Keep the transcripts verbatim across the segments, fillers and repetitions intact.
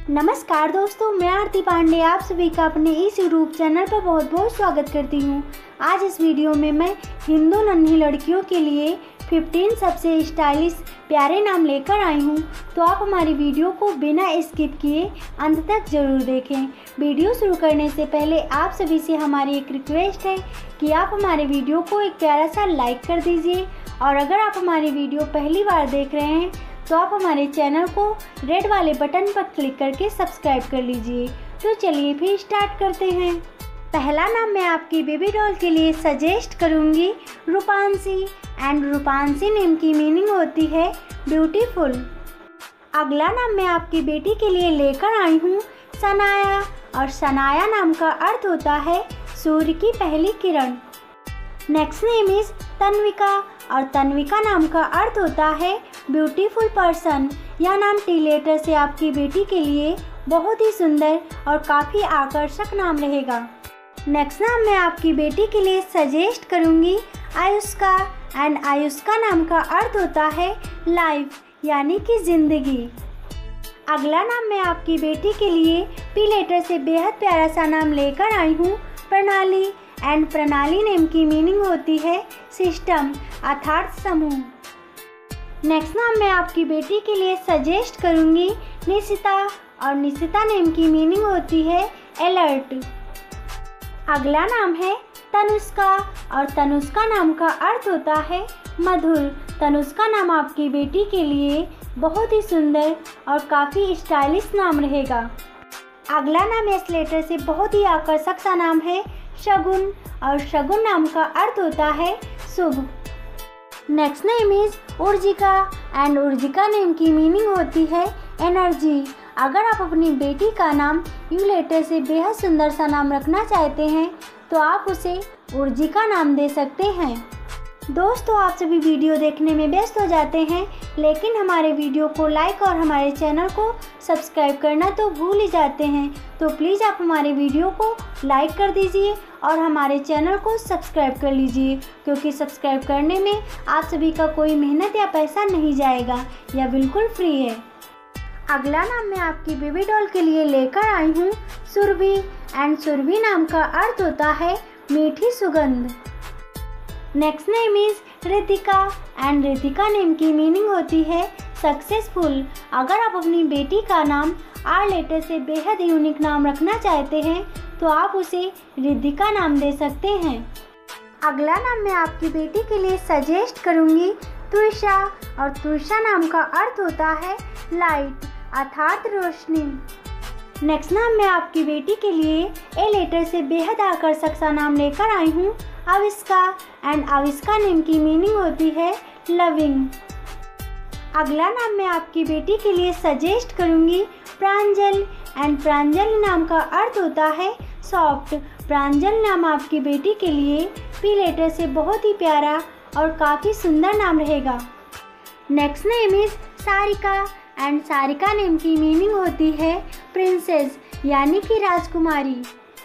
नमस्कार दोस्तों, मैं आरती पांडे आप सभी का अपने इस यूट्यूब चैनल पर बहुत बहुत स्वागत करती हूँ। आज इस वीडियो में मैं हिंदू नन्ही लड़कियों के लिए पंद्रह सबसे स्टाइलिश प्यारे नाम लेकर आई हूँ, तो आप हमारी वीडियो को बिना स्किप किए अंत तक ज़रूर देखें। वीडियो शुरू करने से पहले आप सभी से हमारी एक रिक्वेस्ट है कि आप हमारे वीडियो को एक प्यारा सा लाइक कर दीजिए, और अगर आप हमारी वीडियो पहली बार देख रहे हैं तो आप हमारे चैनल को रेड वाले बटन पर क्लिक करके सब्सक्राइब कर लीजिए। तो चलिए फिर स्टार्ट करते हैं। पहला नाम मैं आपकी बेबी डॉल के लिए सजेस्ट करूंगी रूपांशी, एंड रूपांशी नेम की मीनिंग होती है ब्यूटीफुल। अगला नाम मैं आपकी बेटी के लिए लेकर आई हूँ सनाया, और सनाया नाम का अर्थ होता है सूर्य की पहली किरण। नेक्स्ट नेम इज तन्विका, और तन्विका नाम का अर्थ होता है ब्यूटीफुल पर्सन। यह नाम टी लेटर से आपकी बेटी के लिए बहुत ही सुंदर और काफ़ी आकर्षक नाम रहेगा। नेक्स्ट नाम मैं आपकी बेटी के लिए सजेस्ट करूंगी आयुष्का, एंड आयुष्का नाम का अर्थ होता है लाइफ यानी कि ज़िंदगी। अगला नाम मैं आपकी बेटी के लिए पी लेटर से बेहद प्यारा सा नाम लेकर आई हूँ प्रणाली, एंड प्रणाली नेम की मीनिंग होती है सिस्टम अर्थात समूह। नेक्स्ट नाम मैं आपकी बेटी के लिए सजेस्ट करूंगी निशिता, और निशिता नेम की मीनिंग होती है अलर्ट। अगला नाम है तनुष्का, और तनुष्का नाम का अर्थ होता है मधुर। तनुष्का नाम आपकी बेटी के लिए बहुत ही सुंदर और काफ़ी स्टाइलिश नाम रहेगा। अगला नाम इस लेटर से बहुत ही आकर्षक सा नाम है शगुन, और शगुन नाम का अर्थ होता है शुभ। Next name is Urjika, and Urjika name की मीनिंग होती है एनर्जी। अगर आप अपनी बेटी का नाम यू लेटर से बेहद सुंदर सा नाम रखना चाहते हैं तो आप उसे उर्जिका नाम दे सकते हैं। दोस्तों, आप सभी वीडियो देखने में व्यस्त हो जाते हैं, लेकिन हमारे वीडियो को लाइक और हमारे चैनल को सब्सक्राइब करना तो भूल ही जाते हैं। तो प्लीज़ आप हमारे वीडियो को लाइक कर दीजिए और हमारे चैनल को सब्सक्राइब कर लीजिए, क्योंकि सब्सक्राइब करने में आप सभी का कोई मेहनत या पैसा नहीं जाएगा, यह बिल्कुल फ्री है। अगला नाम मैं आपकी बेबी डॉल के लिए लेकर आई हूँ सुरभि, एंड सुरभि नाम का अर्थ होता है मीठी सुगंध। Next name is Ritika, and Ritika name की मीनिंग होती है सक्सेसफुल। अगर आप अपनी बेटी का नाम आर लेटर से बेहद यूनिक नाम रखना चाहते हैं तो आप उसे रितिका नाम दे सकते हैं। अगला नाम मैं आपकी बेटी के लिए सजेस्ट करूंगी तुषा, और तुषा नाम का अर्थ होता है लाइट अर्थात रोशनी। नेक्स्ट नाम मैं आपकी बेटी के लिए ए लेटर से बेहद आकर्षक सा नाम लेकर आई हूँ आविष्का, एंड आविष्का नेम की मीनिंग होती है लविंग। अगला नाम मैं आपकी बेटी के लिए सजेस्ट करूंगी प्रांजल, एंड प्रांजल नाम का अर्थ होता है सॉफ्ट। प्रांजल नाम आपकी बेटी के लिए पी लेटर से बहुत ही प्यारा और काफ़ी सुंदर नाम रहेगा। Next name is Sarika, and Sarika name की मीनिंग होती है प्रिंसेस यानी कि राजकुमारी।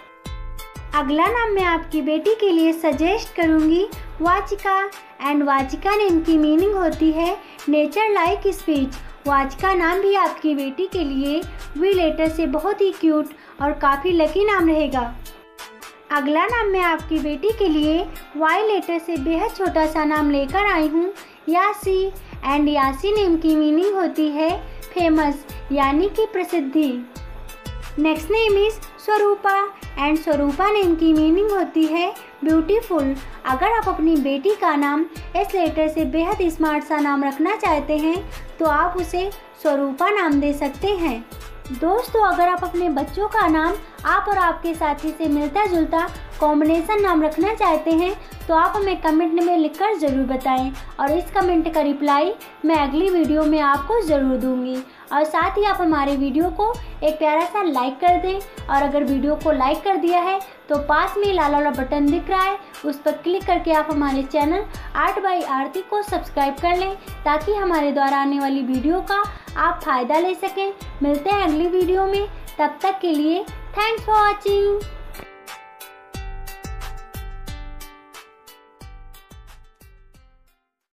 अगला नाम मैं आपकी बेटी के लिए सजेस्ट करूंगी वाचिका, एंड वाचिका नेम की मीनिंग होती है नेचर लाइक स्पीच। वाचिका नाम भी आपकी बेटी के लिए वी लेटर से बहुत ही क्यूट और काफ़ी लकी नाम रहेगा। अगला नाम मैं आपकी बेटी के लिए वाई लेटर से बेहद छोटा सा नाम लेकर आई हूँ यासी, एंड यासी नेम की मीनिंग होती है फेमस यानी कि प्रसिद्धि। Next name is Swarupa, and Swarupa name की मीनिंग होती है ब्यूटीफुल। अगर आप अपनी बेटी का नाम इस लेटर से बेहद स्मार्ट सा नाम रखना चाहते हैं तो आप उसे स्वरूपा नाम दे सकते हैं। दोस्तों, अगर आप अपने बच्चों का नाम आप और आपके साथी से मिलता जुलता कॉम्बिनेशन नाम रखना चाहते हैं तो आप हमें कमेंट में लिखकर ज़रूर बताएं, और इस कमेंट का रिप्लाई मैं अगली वीडियो में आपको ज़रूर दूंगी। और साथ ही आप हमारे वीडियो को एक प्यारा सा लाइक कर दें, और अगर वीडियो को लाइक कर दिया है तो पास में लाल वाला बटन दिख रहा है, उस पर क्लिक करके आप हमारे चैनल आर्ट बाई आरती को सब्सक्राइब कर लें, ताकि हमारे द्वारा आने वाली वीडियो का आप फ़ायदा ले सकें। मिलते हैं अगली वीडियो में, तब तक के लिए थैंक्स फॉर वॉचिंग।